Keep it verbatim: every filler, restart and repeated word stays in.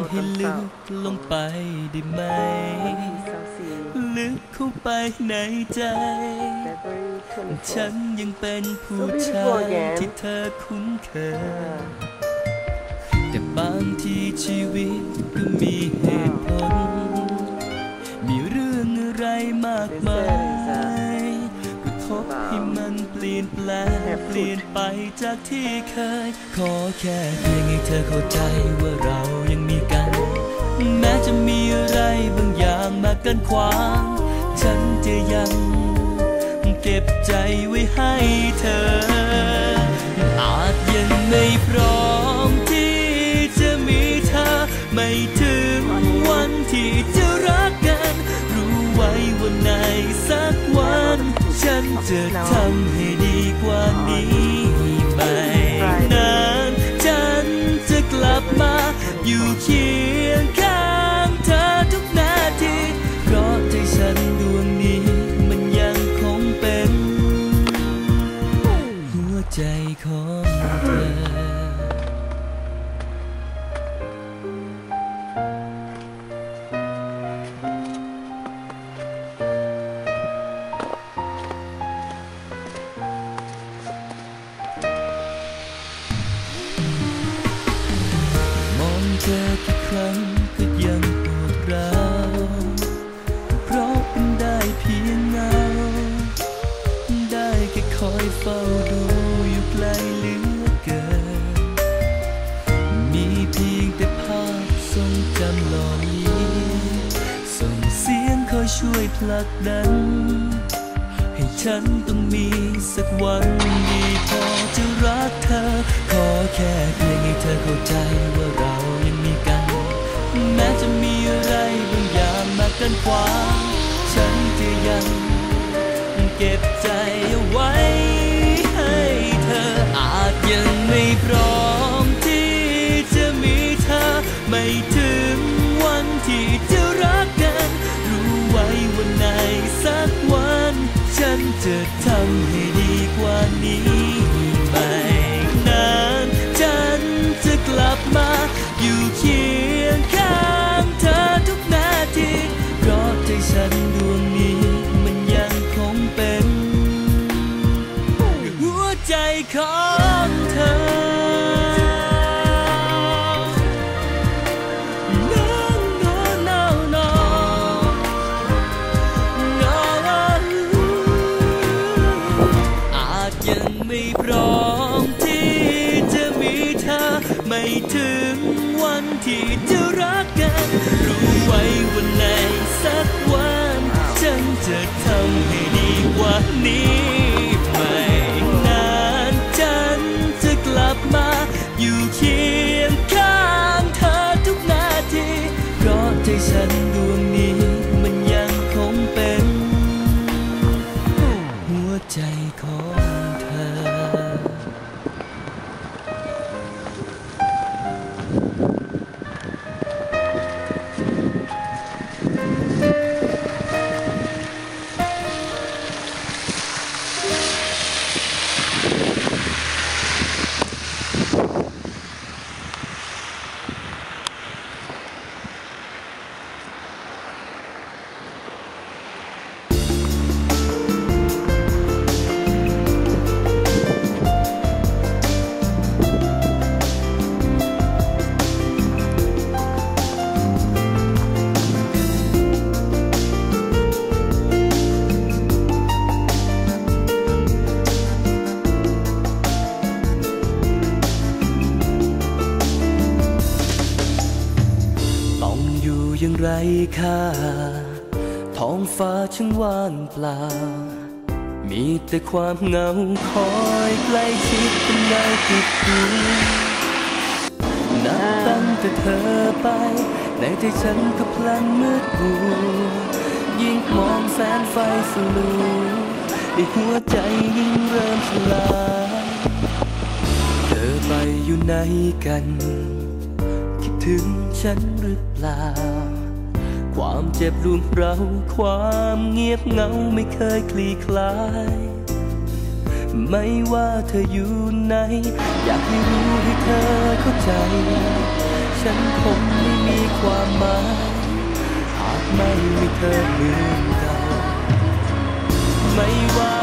ให้ลึกลงไปได้ไหมลึกเข้าไปในใจฉันยังเป็นผู้ชายที่เธอคุ้นเคยแต่บางทีชีวิตก็มีเหตุผลมีเรื่องอะไรมากมายก็ทบให้มันเปลี่ยนแปลงเปลี่ยนไปจากที่เคยขอแค่เพียงให้เธอเข้าใจว่าเรายังมีกันแม้จะมีอะไรบางอย่างมากั้นขวางฉันจะยังเก็บใจไว้ให้เธออาจยังไม่พร้อมที่จะมีเธอไม่ถึงวันที่จะรักกันรู้ไว้ว่าในสักวันฉันจะทำให้ดีกว่านี้ไม่นานฉันจะกลับมาอยู่เคียงข้างเธอทุกนาทีเพราะใจฉันดวงนี้มันยังคงเป็นหัวใจของเธอเจอกี่ครั้งก็ยังปวดร้าวเพราะเป็นได้เพียงเงาได้แค่คอยเฝ้าดูอยู่ไกลเหลือเกินมีเพียงแต่ภาพทรงจำหล่อเลี้ยงส่งเสียงคอยช่วยผลักดันให้ฉันต้องมีสักวันดีพอจะรักเธอขอแค่เพียงให้เธอเข้าใจว่าเรายังมีกันแม้จะมีอะไรบางอย่างมากั้นขวางฉันจะยังเก็บใจเอาไว้ให้เธออาจยังไม่พร้อมที่จะมีเธอไม่ถึงวันที่จะรักกันรู้ไว้ว่าในสักวันฉันจะทำให้ดีกว่านี้ไม่นานฉันจะกลับมาอยู่เคียงข้างเธอทุกนาทีเพราะใจฉันดวงนี้มันยังคงเป็นหัวใจของเธอยังไม่พร้อมที่จะมีเธอไม่ถึงวันที่จะรักกันรู้ไว้ว่าในสักวันฉันจะทำให้ดีกว่านี้ไม่นานฉันจะกลับมาอยู่เคียงข้างเธอทุกนาทีเพราะใจฉันดวงนี้มันยังคงเป็นหัวใจของยังไรค่าท้องฟ้าช่างว่างเปล่ามีแต่ความเหงาคอยใกล้ชิดเป็นเงาติดตัวนับตั้งแต่เธอไปในใจฉันก็พลันมืดมัวยิ่งมองแสงไฟสลัวในหัวใจยิ่งเริ่มสลายเธอไปอยู่ไหนกันคิดถึงฉันหรือเปล่าความเจ็บรุมเร้าความเงียบเหงาไม่เคยคลี่คลายไม่ว่าเธออยู่ไหนอยากให้รู้ให้เธอเข้าใจฉฉันคงไม่มีความหมายหากไม่มีเธอเหมือนเก่าไม่ว่า